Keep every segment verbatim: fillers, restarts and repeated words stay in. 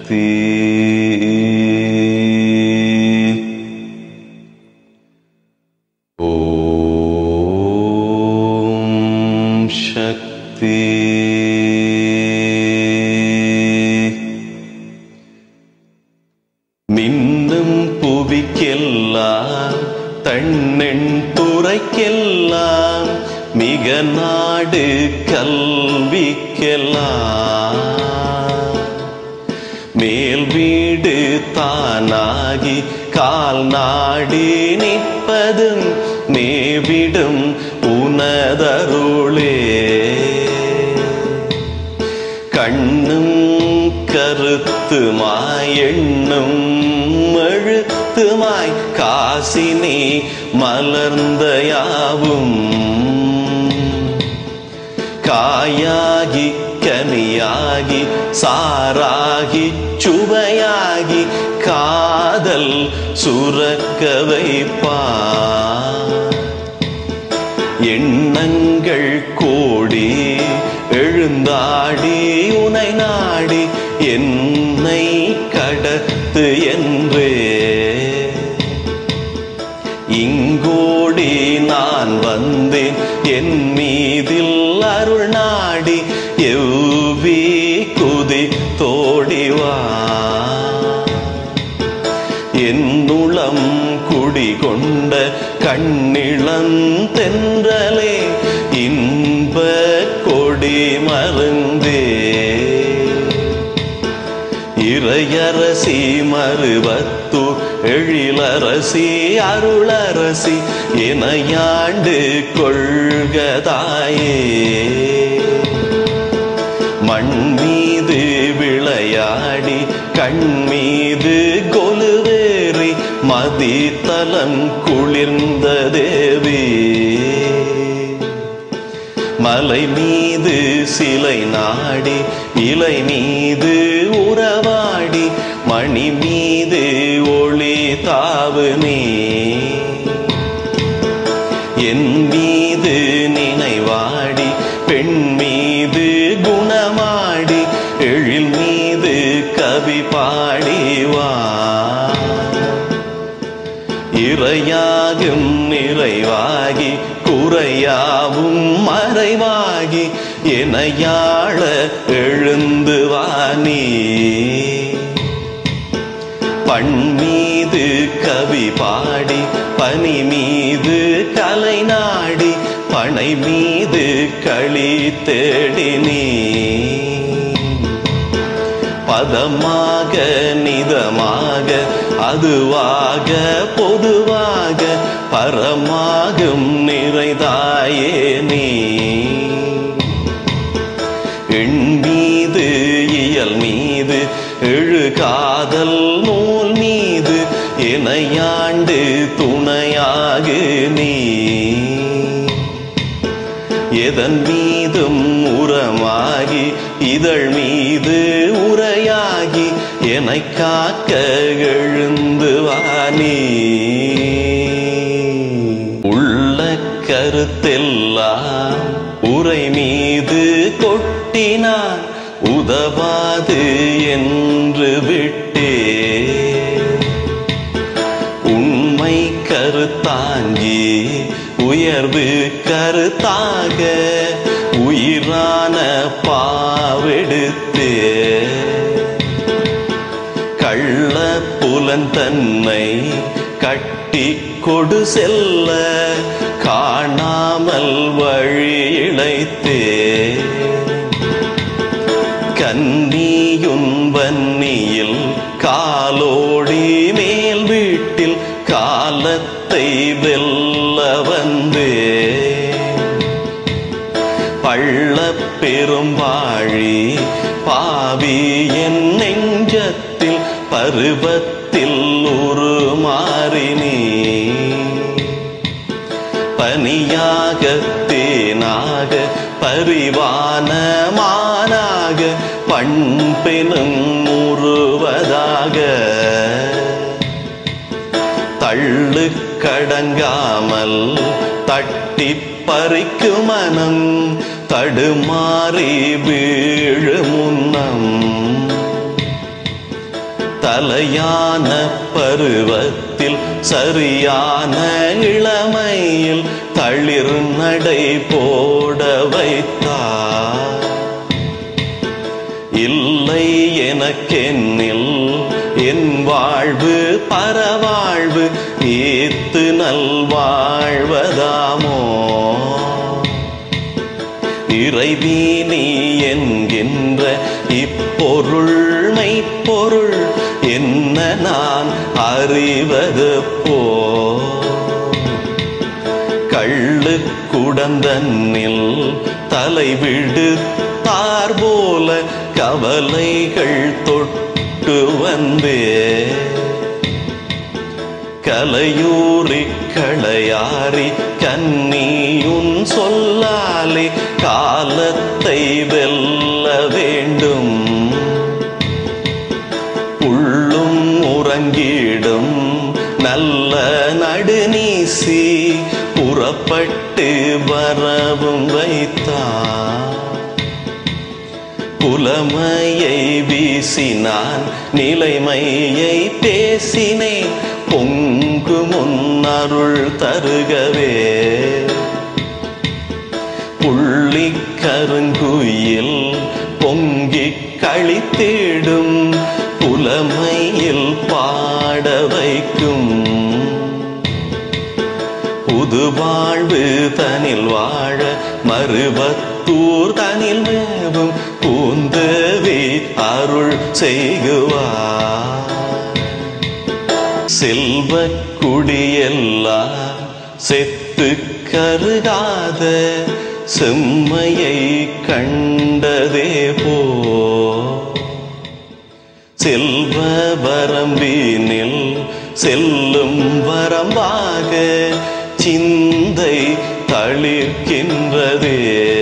சக்தி. ஓம் சக்தி. மின்னும் புவிக்கெல்லாம் தன்னெண் துறைக்கெல்லாம் மிக நாடு கல்விக்கெல்லாம் மேல் வீடு தானாகி கால் நாடி நிற்பதும் மேவிடும் உனதருளே. கண்ணும் கருத்துமாய் எண்ணும் எழுத்துமாய் காசினி மலர்ந்த யாவும் காயாகி கனியாகி சாராகி சுவையாகி காதல் சுரக்க வைப்பார். எண்ணங்கள் கோடி எழுந்தாடி உனை நாடி என்னை கடத்து என்றே இங்கோடி நான் வந்தேன் என் மீதில் அருள் நாடி எவ்வி குதி தோடிவா. என்னுளம் குடிகொண்ட கண்ணிளம் தென்றலே இன்ப கொடி மருந்தே. இறையரசி மறுவத்து எழிலரசி அருளரசி எனையாண்டு கொள்கதாயே. மண் மீது விளையாடி கண் மீது கொலுவேறி மதித்தலம் குளிர்ந்த தேவி. மலை மீது சிலை நாடி இலை மீது உறவாடி மணி மீது ஒளி தாவு நீ. என் மீது நினைவாடி பெண் மீது குணமாடி எழில் மீது கவி பாடிவா. இறையாகும் நிறைவாகி குறையாவும் மறைவாகி எனையாள எழுந்து வாணி. பண் மீது கவி பாடி பனி மீது கலை நாடி பனை மீது களி தேடினி. பதமாக நிதமாக அதுவாக பொதுவாக பரமாகும் நிறைதாயே நீ. எண் மீது இயல் மீது எழு காதல் நூல் மீது எனையாண்டு துணையாகு நீ. எதன் மீதும் உரமாகி இதழ் மீது உரையாகி என்னை காக்க எழுந்து வாணி. உள்ள கருத்தெல்லாம் உரை மீது கொட்டினான் உதவாது என்று விட்டே. உண்மை கருத்தாங்கி உயர்வு கருத்தாக உயிரான பாவெடுத்தே. கள்ள புலன் தன்னை கட்டி கொடு செல்ல காணாமல் வழி இழைத்தே. கன்னியுன் வன்னியில் காலோடி மேல் வீட்டில் காலத்தை வெல்ல வந்தே. பள்ள பெரும்பாழி பாவி என் நெஞ்சத்தில் பருவத்தில் உருமாறினி. பனியாக தேனாக பரிவான மானாக பண்பெனும் உருவதாக தள்ளு கடங்காமல் தட்டி பறிக்கு மனம் தடுமாறி வீழு முன்னம். சரியான பருவத்தில் சரியான இளமையில் தளிர் நடை போட வைத்தார். இல்லை எனக்கென்னில் என் வாழ்வு பரவாழ்வு ஏத்து நல்வாழ்வதாமோ. இறைவி நீ என்கின்ற இப்பொருள் மெய்ப்பொருள் என்ன நான் அறிவது போ. கள்ளு குடந்தன்னில் தலை விடுத்தார் போல கவலைகள் தொட்டு வந்தே. கலையூரி களையாரி கன்னியுன் சொல்லாலே காலத்தை வெல்ல வேண்டும். உள்ளும் உறங்கிடும் நல்ல நடுநீசி புறப்பட்டு வரவும் வைத்தான். புலமையை வீசினான் நிலைமையை பேசினேன் பொங்கு முன்னருள் தருகவே. புள்ளி கருங்குயில் பொங்கி களித்திடும் புலமையில் பாட வைக்கும். புது வாழ்வு தனில் வாழ மறுபத்தூர் தனில் மேவும் பூந்தவே அருள் செய்குவார். செல்வ குடியெல்லாம் செத்து கருகாத செம்மையை கண்டதே போ. செல்வ வரம்பினில் செல்லும் வரம்பாக சிந்தை தளிர்க்கின்றதே.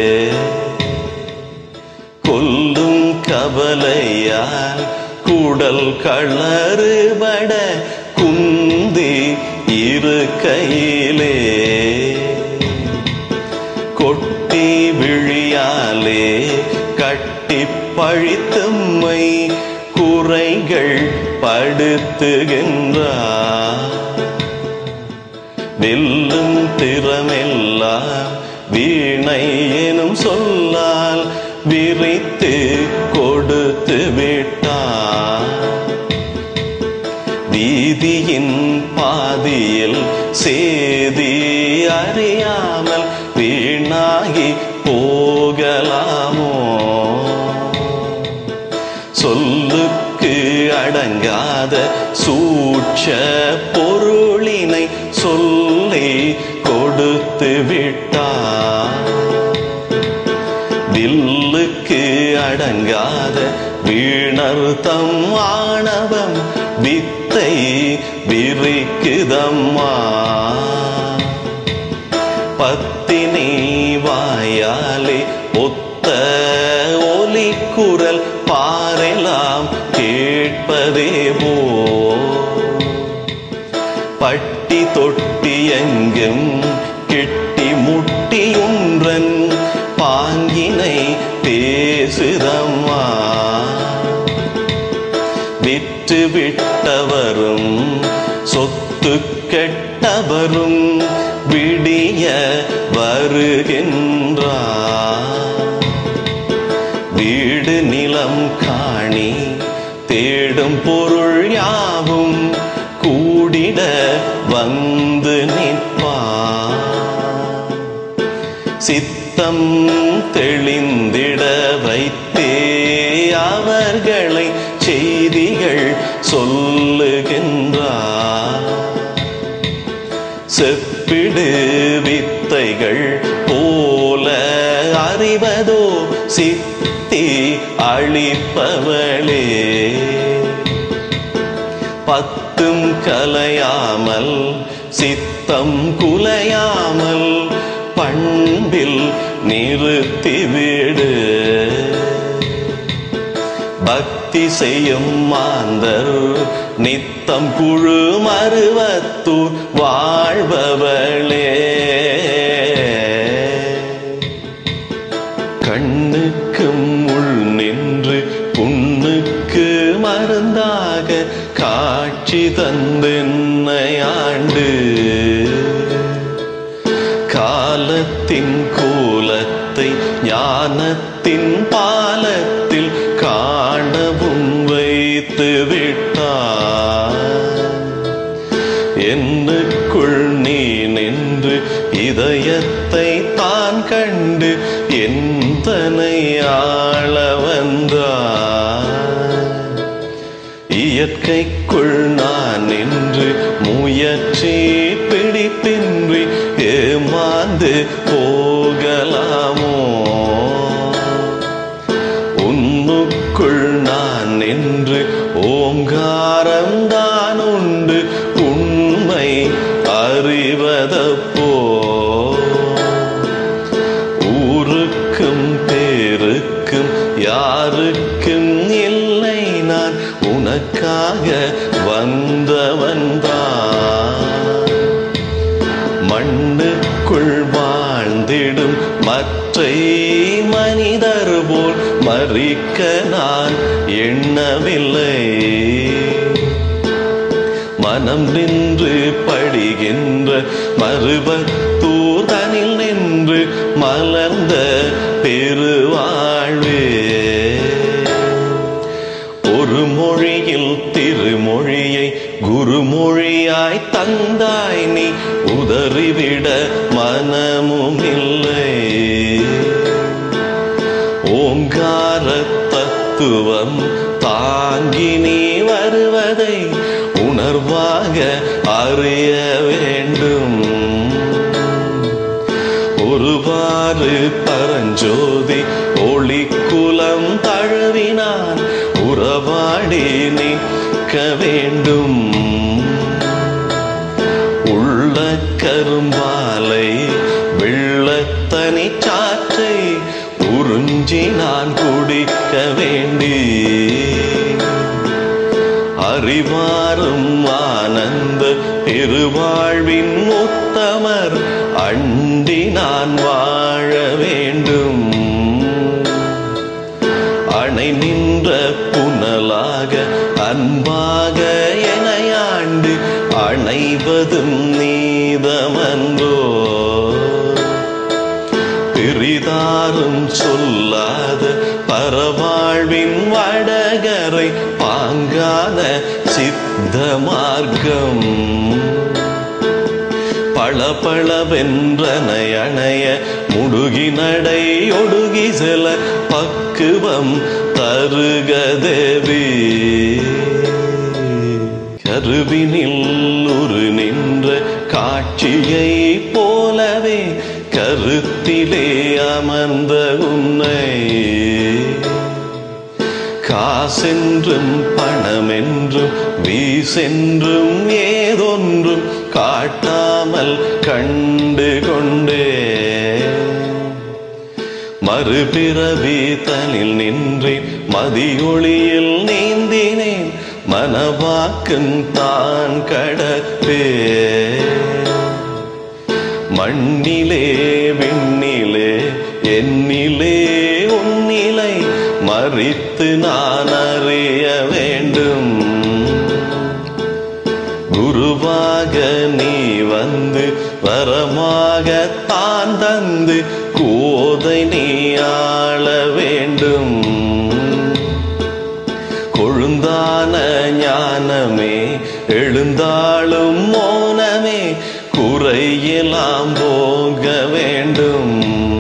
கொல்லும் கவலையால் கூடல் களறுபட குந்தி இருக்கையிலே. கொட்டி விழியாலே கட்டி பழித்தம்மை குறைகள் படுத்துகின்றார். வெல்லும் திறமெல்லாம் வீணை எனும் சொல்லால் விரித்து கொடுத்து விட்டார். வீதியின் பாதியில் சேதி அறியாமல் வீணாகி போகலாமோ. சொல்லுக்கு அடங்காத சூட்ச பொருளினை சொல்லி கொடுத்து விட்டார். வில்லுக்கு அடங்காத வீணர்த்தம் ஆணவம் வித்தை விரிக்குதம்மா. பத்தினி வாயாலே ஒத்த ஒலி குரல் பாரெல்லாம் கேட்பதே போ. பட்டி தொட்டி எங்கும் கெட்டி முட்டியுன்றன் பாங்கினை பேசுதம்மா. விற்று விட்டவரும் சொத்து கெட்டவரும் விடிய வருகின்றார். வீடு நிலம் காணி தேடும் பொருள் யாவும் கூடிட வந்து நிற்பார். சித்தம் தெளிந்திட வைத்தே அவர்களை செய்திகள் சொல்லுகின்றார். செப்பிடு வித்தைகள் போல அறிவதோ சித்தி அளிப்பவளே. பத்தும் கலையாமல் சித்தம் குலையாமல் பண்பில் நிறுத்திவிடு. பக்தி செய்யும் மாந்தர் நித்தம் குழு மருவத்தூர் வாழ்பவளே. கண்ணுக்கு முள் நின்று புண்ணுக்கு மருந்தாக கா தந்தென்னை ஆண்டு காலத்தின் கோலத்தை ஞானத்தின் பாலத்தில் காணவும் வைத்து விட்டார். என்னுக்குள் நீ நின்று இதயத்தை தான் கண்டு எந்தனை ஆள வந்தார். இயற்கைக்குள் நான் நின்று முயற்சி பிடிப்பின்றி ஏமாந்து போகலாமோ? உன்னுக்குள் நான் நின்று ஓங்காரம் தான் உண்டு உண்மை அறிவதப்போ? ஊருக்கும் பேருக்கும் யாருக்கும் இல்லை நான் உனக்காக வந்தவன்தான். மண்ணுக்குள் வாழ்ந்திடும் மற்றை மனிதர் போல் மறிக்க நான் எண்ணவில்லை. மனம் நின்று படுகின்ற மருவத்தூர் தனில் நின்று மலர்ந்த பெருவாழ்வே. ஒரு மொழியில் திருமொழியை குருமொழியாய் தந்தாய் நீ உதறிவிட மனமும் இல்லை. ஓங்கார தத்துவம் தாங்கி நீ வருவதை உணர்வாக அறிய வேண்டும். ஒருவாறு பரஞ்சோதி ஒளிக்குலம் தழுவினான் உறவாடி நிற்க வேண்டும். உள்ள கரும்பாலை வெள்ளத்தனி சாற்றை உறிஞ்சி நான் குடிக்க வேண்டி அறிவாரும் ஆனந்த பெருவாழ்வின் உத்தமர் அண்டி நான் வாழ வேண்டும். அணை நின்ற புனலாக அன்பாக எனையாண்டு அணைவதும் நீதமன்றோ? பிரிதாரும் சொல்லாத பரவாழ்வின் வடகரை பாங்கான சித்த மார்க்கம் பளபளவென்றனை அணைய முடுகி நடை ஒடுகி செல பக்குவம் தருக தேவி. கருவினில் ஒரு நின்ற காட்சியை போலவே கருத்திலே அமர்ந்த உன்னை காசென்றும் பணமென்றும் வீசென்றும் ஏதொன்றும் காட்டாமல் கண்டு கொண்டே மறுபிறவி தனில் நின்றேன் மதியொளியில் நீந்தினேன் மனவாக்கும் தான் கடப்பே. மண்ணிலே விண்ணிலே என்னிலே உன்னிலை மறித்து நான் அறிய வேண்டும். குருவாக நீ வந்து வரமாக தான் தந்து கோதை நீ ஆள வேண்டும். கொழுந்தான ஞானமே எழுந்தாளும் மோனமே குறையெல்லாம் போக வேண்டும்.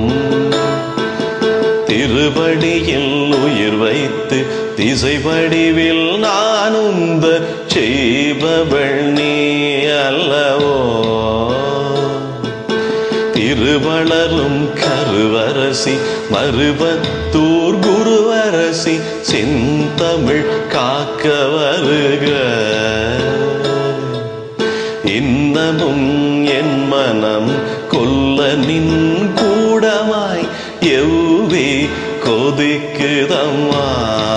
திருவடியில் உயிர் வைத்து திசை வடிவில் நான் உந்த செய்பவள் நீ அல்லவோ? திருவளரும் கருவரசி மருவத்தூர் குருவரசி செந்தமிழ் காக்க வருக. இன்னமும் என் மனம் கொல்ல நின் கூடமாய் எவ்வே கொதிக்குதம்மா.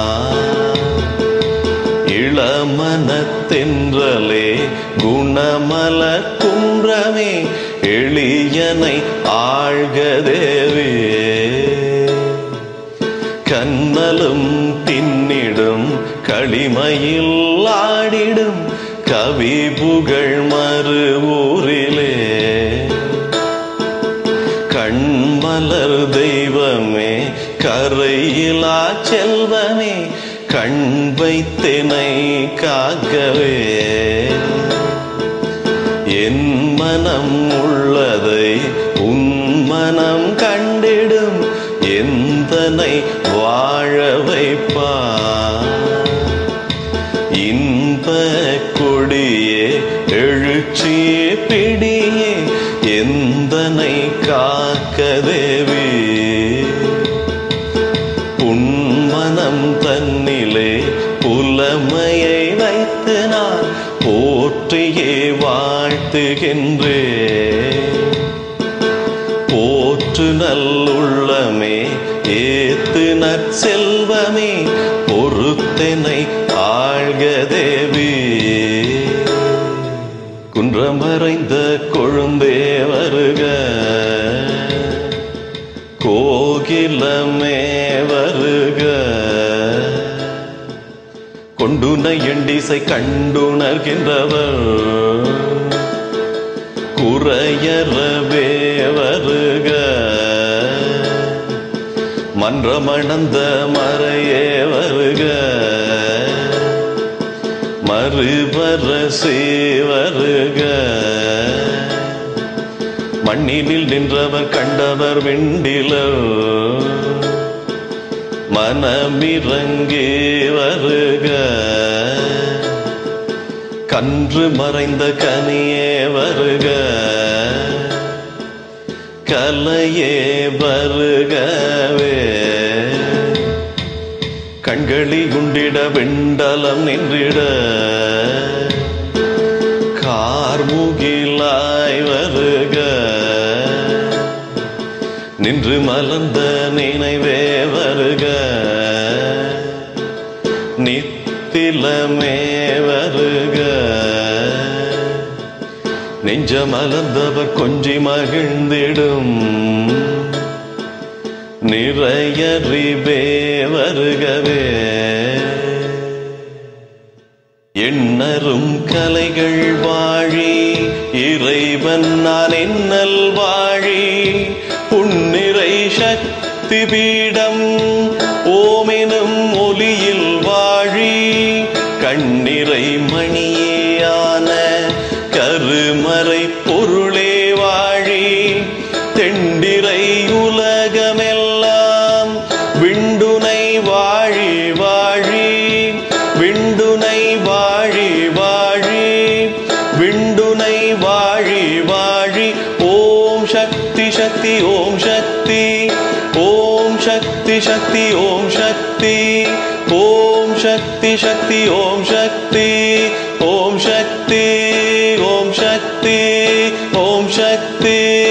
இளமனத்தென்றலே குணமல குன்றமே எளியனை ஆழ்க தேவே. கண்ணலும் பின்னிடும் களிமையில் ஆடிடும் கவி புகழ் மறு ஊரிலே கண்மலர் தெய்வமே கரையிலா செல்வமே கண் வைத்தனை காக்கவே என் மனம் உள்ளதை உன் மனம் கண்டிடும் எந்தனை வாழ வைப்பார் இன்ப கொடியே எழுச்சியே பிடியே எந்தனை காக்க தேவி உன்மனம் தன்னிலே புலமையை வைத்து நான் போற்றியே வாழ்த்துகின்றே போற்று நல்லுள்ளமே ஏத்து நற்செல்வமே பொறுத்தனை ஆழ்க தேவி குன்றமறைந்த கொழுந்தே வருக கோகிலமே வருக கொண்டுனை எண்டிசை கண்டுணர்கின்றவர் குறையறவே வருக மன்றமணந்த மறையே வருக மறுபரசே வருக மண்ணினில் நின்றவர் கண்டவர் விண்டிலர் மனமிரங்கே வருக கன்று மறைந்த கனியே வருக கலையே வருகவே கண்களி உண்டிட வெண்டலம் நின்றிட கார்முகிலாய் வருக நின்று மலர்ந்த நினைவே வருக நித்திலமே வருக நெஞ்ச மலர்ந்தவர் கொஞ்சி மகிழ்ந்திடும் நிறையறிவே வருகவே எண்ணரும் கலைகள் வாழி இறைவன் நான் என்னல் வாழி புன்னிறை சக்தி பீடம் ஓமெனும் ஒலியில் வாழி கண்ணிறை மணியான கருமறை பொருளே வாழி தெண்டிரை உலகமெல்லாம் விண்டுனை வாழி வாழி விண்டுனை வாழி வாழி விண்டுனை வாழி வாழி ஓம் சக்தி சக்தி ஓம் சக்தி ஓம் சக்தி சக்தி ஓம் சக்தி ஓம் சக்தி சக்தி ஓம் சக்தி ஓம் சக்தி ஓம் சக்தி ஓம் சக்தி